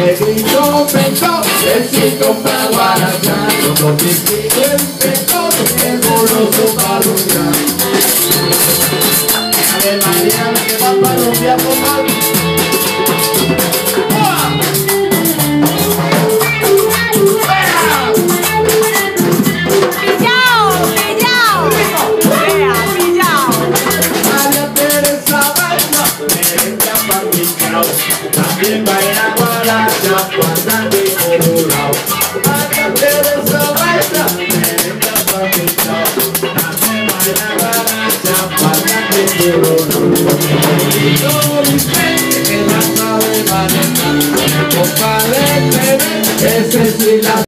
grito pecó, el chico para guarachar, los distingo el pecó, el goloso para luchar. A ver, María, que va para los días por mal.